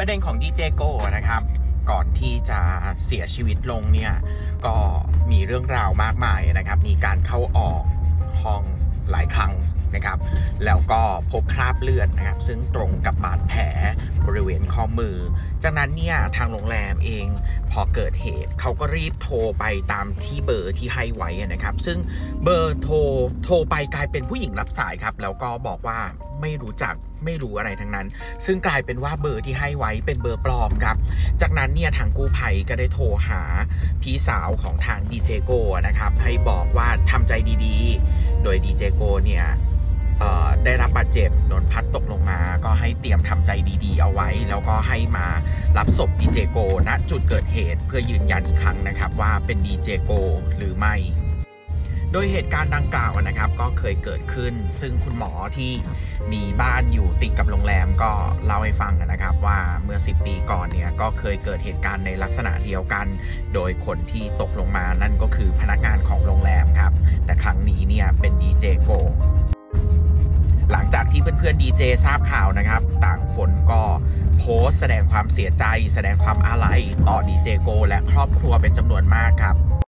ประเด็นของดีเจโก้นะครับก่อนที่จะเสียชีวิตลงเนี่ยก็มีเรื่องราวมากมายนะครับมีการเข้าออกห้องหลายครั้งนะครับแล้วก็พบคราบเลือดนะครับซึ่งตรงกับบาดแผลบริเวณข้อมือจากนั้นเนี่ยทางโรงแรมเองพอเกิดเหตุเขาก็รีบโทรไปตามที่เบอร์ที่ให้ไว้นะครับซึ่งเบอร์โทรไปกลายเป็นผู้หญิงรับสายครับแล้วก็บอกว่าไม่รู้จักไม่รู้อะไรทั้งนั้นซึ่งกลายเป็นว่าเบอร์ที่ให้ไว้เป็นเบอร์ปลอมครับจากนั้นเนี่ยทางกู้ภัยก็ได้โทรหาพี่สาวของทางดีเจโก้นะครับให้บอกว่าทำใจดีๆโดยดีเจโก้เนี่ยได้รับบาดเจ็บโดนพัดตกลงมาก็ให้เตรียมทำใจดีๆเอาไว้แล้วก็ให้มารับศพดีเจโก้ณจุดเกิดเหตุเพื่อยืนยันอีกครั้งนะครับว่าเป็นดีเจโก้หรือไม่โดยเหตุการณ์ดังกล่าวนะครับก็เคยเกิดขึ้นซึ่งคุณหมอที่มีบ้านอยู่ติดกับโรงแรมก็เล่าให้ฟังนะครับว่าเมื่อ10 ปีก่อนเนี่ยก็เคยเกิดเหตุการณ์ในลักษณะเดียวกันโดยคนที่ตกลงมานั่นก็คือพนักงานของโรงแรมครับแต่ครั้งนี้เนี่ยเป็นดีเจโกหลังจากที่เพื่อนๆดีเจทราบข่าวนะครับต่างคนก็โพสต์แสดงความเสียใจแสดงความอาลัยต่อดีเจโกและครอบครัวเป็นจำนวนมากครับ